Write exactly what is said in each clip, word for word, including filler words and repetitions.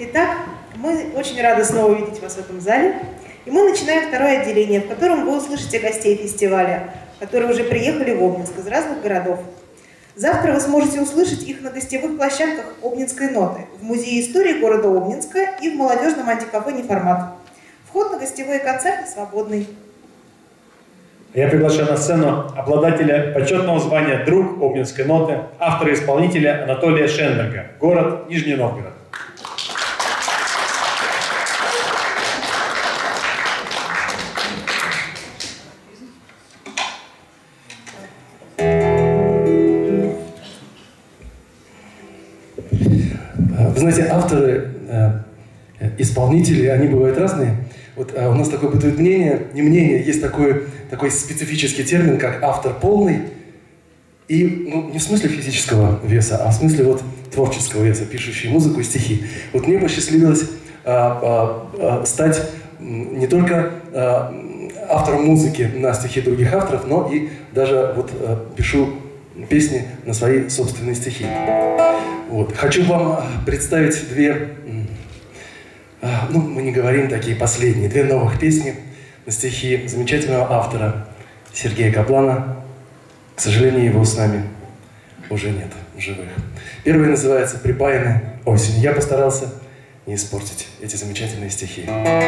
Итак, мы очень рады снова видеть вас в этом зале. И мы начинаем второе отделение, в котором вы услышите гостей фестиваля, которые уже приехали в Обнинск из разных городов. Завтра вы сможете услышать их на гостевых площадках Обнинской ноты, в Музее истории города Обнинска и в молодежном антикафе «Неформат». Вход на гостевые концерты свободный. Я приглашаю на сцену обладателя почетного звания «Друг Обнинской ноты», автора и исполнителя Анатолия Шенберга, город Нижний Новгород. Вы знаете, авторы, э, исполнители, они бывают разные. Вот э, у нас такое бытует мнение, не мнение, есть такой, такой специфический термин, как автор полный. И ну, не в смысле физического веса, а в смысле вот творческого веса, пишущий музыку и стихи. Вот мне посчастливилось э, э, э, стать не только э, автором музыки на стихи других авторов, но и даже вот э, пишу песни на свои собственные стихи. Вот. Хочу вам представить две, ну, мы не говорим такие последние, две новых песни на стихи замечательного автора Сергея Каплана. К сожалению, его с нами уже нет в живых. Первая называется «Припаяны осенью». Я постарался не испортить эти замечательные стихи.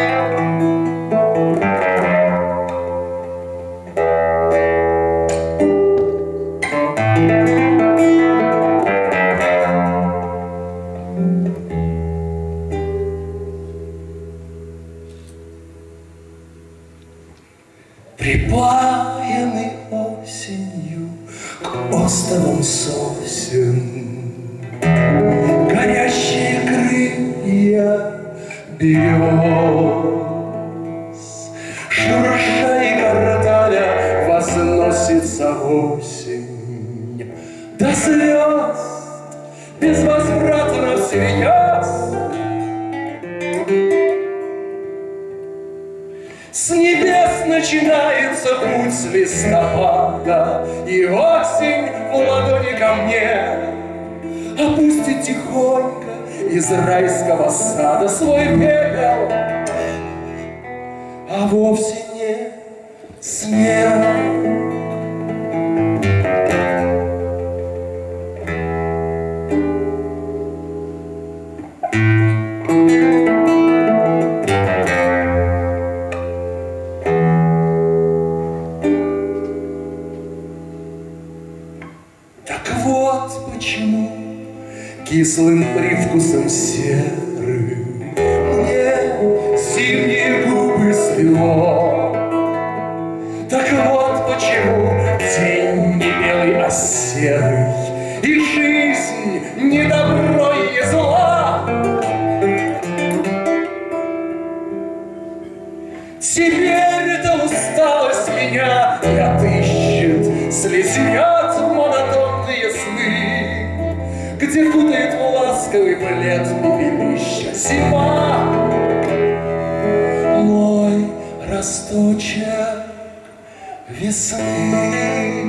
Припаяны осенью к островам сосен, горящие крылья берез, шурша и картавя возносится осень до звезд, безвозвратно всерьез. С небес начинается путь с листопада, и осень в ладони ко мне опустит тихонько из райского сада свой пепел, а вовсе не снег. Кислым привкусом серым мне зимние губы свело. Так вот почему день не белый, а серый, и жизнь не добро и зла. Теперь эта усталость меня и отыщет, слезнет монотонные сны, где кутает в ласковый плед пепелища зима. Мой росточек весны.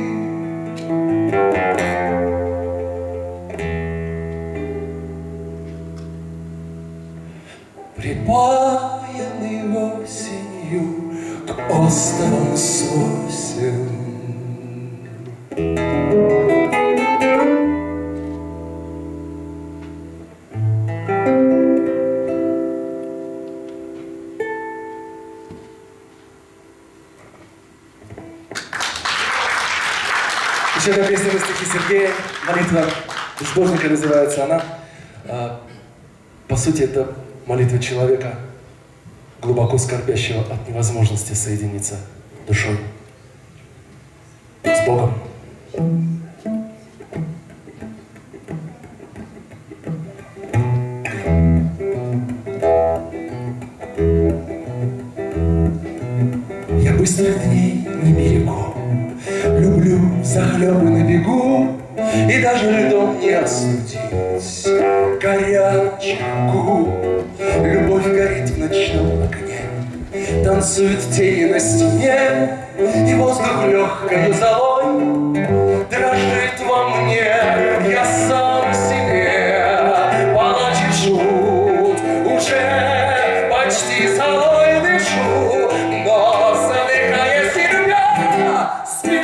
Припаянный осенью к островам сосен. Еще одна песня на стихи Сергея, молитва безбожника называется она. По сути, это молитва человека, глубоко скорбящего от невозможности соединиться душой с Богом. Я быстрых дней не берегу, люблю захлебы на бегу, и даже льдом не остудить горячих губ. Любовь горит в ночном огне, танцуют тени на стене, и воздух легкой золой дрожит во мне. Я сам себе палач и шут,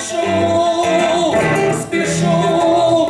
спешу, спешу.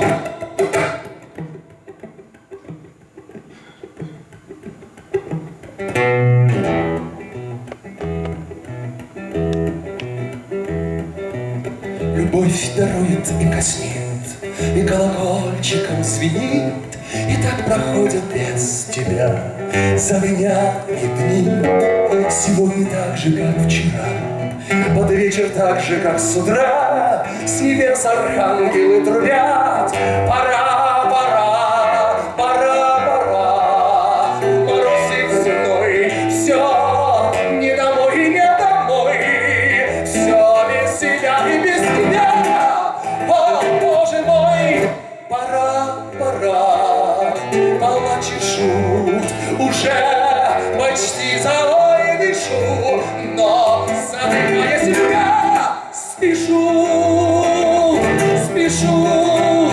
Любовь дарует и коснет, и колокольчиком звенит, и так проходят без тебя за меня и дни. Сегодня так же, как вчера, под вечер так же, как с утра, с небес архангелы трубят. Пора, пора, пора, пора. Мороз и зной, все не домой, не домой, все без тебя и без тебя. О, Боже мой, пора, пора. Палачи шут, уже почти золой дышу, но задыхая себя, спешу, спешу.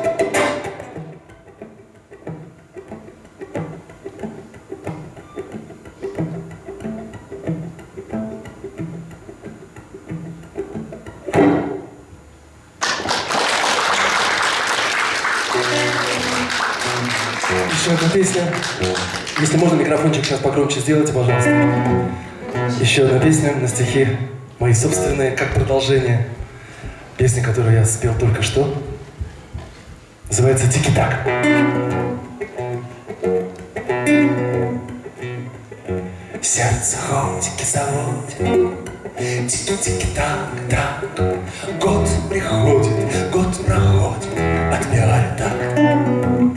Еще одна песня. Если можно, микрофончик сейчас погромче сделайте, пожалуйста. Еще одна песня на стихи мои собственные, как продолжение песни, которую я спел только что. Называется «Тики-так». Сердце ходики заводит, тики-тики-так-так. Год приходит, год проходит, отбивая так.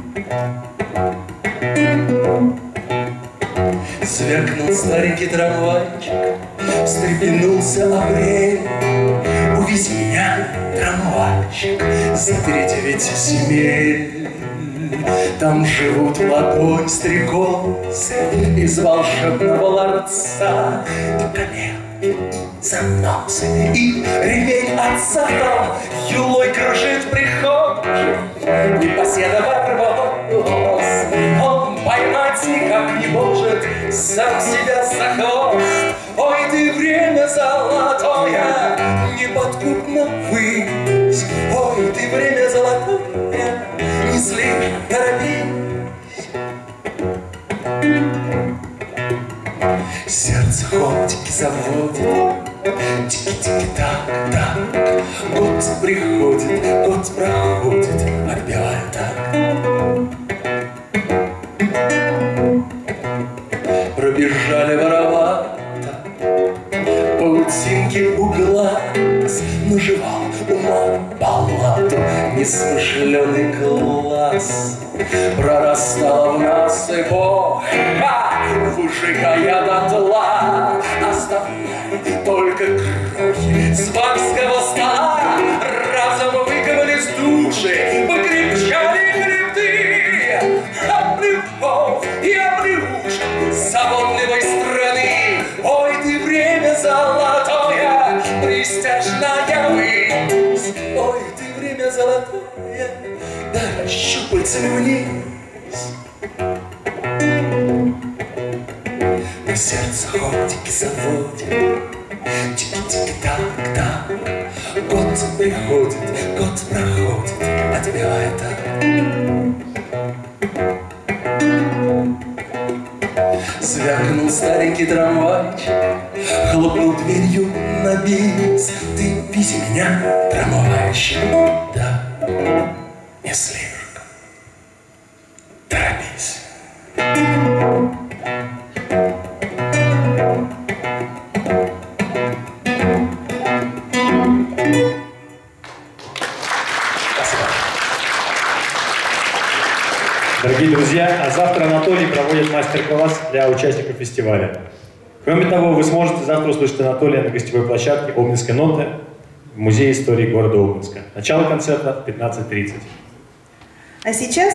Звякнул старенький трамвайчик, встрепенулся апрель. Увези меня, трамвайчик, за тридевять земель. Там живут молодой стрекозы из волшебного ларца. И коленки, и заносы, и ремень отца. Там юлой кружит прихожий непоседа ворвалась. Он поймать никак не может сам себя за хвост. Ой, ты время золотое, неподкупно высь. Ой, ты время золотое, не слишком торопись. Сердце ходики заводит, тики-тики-так-так. Год приходит, год проходит, отбивая так. Пробежали воровато паутинки у глаз, наживал умом балладу несмышленый глаз. Прорастала в нас эпоха, выжигая дотла, оставляя только крохи с барского стола. Разом выковались души, покричали хребты. Облюбовь и облюшка заботливой страны. Ой, ты время золотое, престижная высь. Ой, ты время золотое, да щупальцами вниз. На сердце ходики заводит, тики-тики-так-так. Год приходит, год проходит, отбивая так. Звякнул старенький трамвайчик, хлопнул дверью на бис. Ты вези меня, трамвайчик, да, не слишком торопись. Дорогие друзья, а завтра Анатолий проводит мастер-класс для участников фестиваля. Кроме того, вы сможете завтра услышать Анатолия на гостевой площадке Обнинской ноты в Музее истории города Обнинска. Начало концерта пятнадцать тридцать. А сейчас